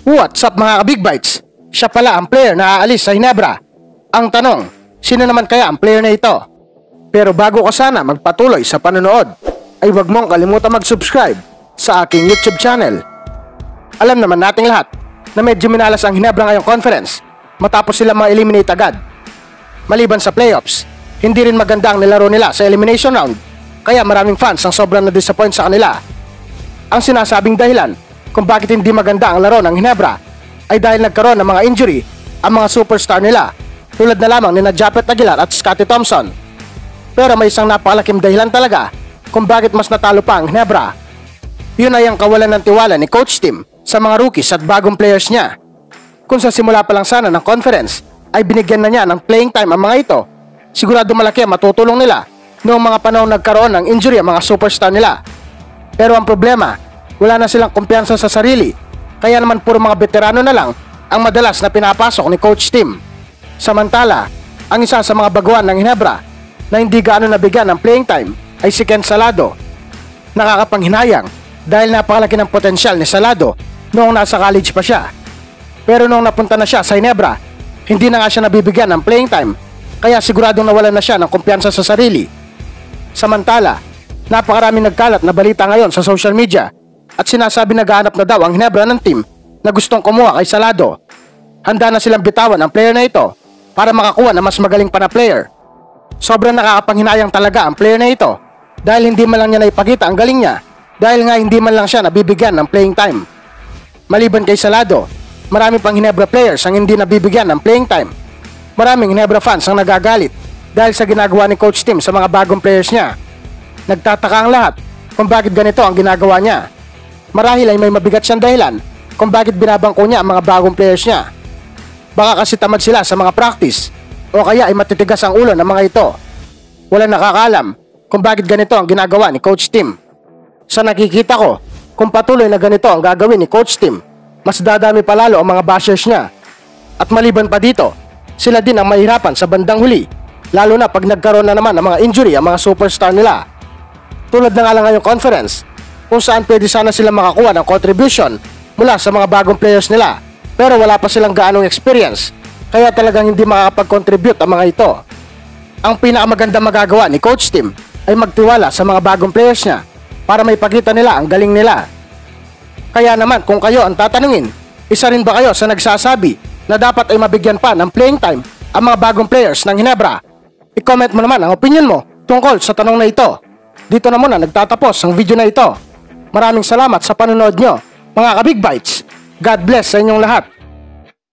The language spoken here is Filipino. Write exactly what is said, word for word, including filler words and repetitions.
What's up mga ka-Big Bites? Siya pala ang player na aalis sa Ginebra. Ang tanong, sino naman kaya ang player na ito? Pero bago ka sana magpatuloy sa panonood, ay huwag mong kalimutan mag-subscribe sa aking YouTube channel. Alam naman nating lahat na medyo minalas ang Ginebra ngayong conference matapos sila ma-eliminate agad. Maliban sa playoffs, hindi rin maganda ang nilaro nila sa elimination round, kaya maraming fans ang sobrang na-disappoint sa kanila. Ang sinasabing dahilan kung bakit hindi maganda ang laro ng Ginebra ay dahil nagkaroon ng mga injury ang mga superstar nila tulad na lamang ni na Japeth Aguilar at Scottie Thompson. Pero may isang napakalaking dahilan talaga kung bakit mas natalo pa ang Ginebra. Yun ay ang kawalan ng tiwala ni Coach Tim sa mga rookies at bagong players niya. Kung sa simula pa lang sana ng conference ay binigyan na niya ng playing time ang mga ito, sigurado malaki ang matutulong nila noong mga panahon nagkaroon ng injury ang mga superstar nila. Pero ang problema, wala na silang kumpiyansa sa sarili, kaya naman puro mga veterano na lang ang madalas na pinapasok ni Coach Tim. Samantala, ang isa sa mga baguhan ng Ginebra na hindi gaano nabigyan ng playing time ay si Ken Salado. Nakakapanghinayang dahil napakalaki ng potensyal ni Salado noong nasa college pa siya. Pero noong napunta na siya sa Ginebra, hindi na nga siya nabibigyan ng playing time, kaya siguradong nawalan na siya ng kumpiyansa sa sarili. Samantala, napakaraming nagkalat na balita ngayon sa social media at sinasabi naghahanap na daw ang Ginebra ng team na gustong kumuha kay Salado. Handa na silang bitawan ang player na ito para makakuha ng mas magaling pa na player. Sobrang nakakapanghinayang talaga ang player na ito dahil hindi man lang niya naipakita ang galing niya dahil nga hindi man lang siya nabibigyan ng playing time. Maliban kay Salado, marami pang Ginebra players ang hindi nabibigyan ng playing time. Maraming Ginebra fans ang nagagalit dahil sa ginagawa ni Coach Tim sa mga bagong players niya. Nagtataka ang lahat kung bakit ganito ang ginagawa niya. Marahil ay may mabigat siyang dahilan kung bakit binabangko niya ang mga bagong players niya. Baka kasi tamad sila sa mga practice o kaya ay matitigas ang ulo ng mga ito. Walang nakakaalam kung bakit ganito ang ginagawa ni Coach Tim. Sa nakikita ko, kung patuloy na ganito ang gagawin ni Coach Tim, mas dadami palalo ang mga bashers niya. At maliban pa dito, sila din ang mahirapan sa bandang huli, lalo na pag nagkaroon na naman ng mga injury ang mga superstar nila. Tulad na nga lang ngayong conference, kung saan pwede sana sila makakuha ng contribution mula sa mga bagong players nila, pero wala pa silang gaanong experience, kaya talagang hindi makakapag-contribute ang mga ito. Ang pinakamaganda magagawa ni Coach Tim ay magtiwala sa mga bagong players niya para may pakita nila ang galing nila. Kaya naman kung kayo ang tatanungin, isa rin ba kayo sa nagsasabi na dapat ay mabigyan pa ng playing time ang mga bagong players ng Ginebra? I-comment mo naman ang opinion mo tungkol sa tanong na ito. Dito na muna nagtatapos ang video na ito. Maraming salamat sa panonood nyo, mga ka-Big Bites. God bless sa inyong lahat.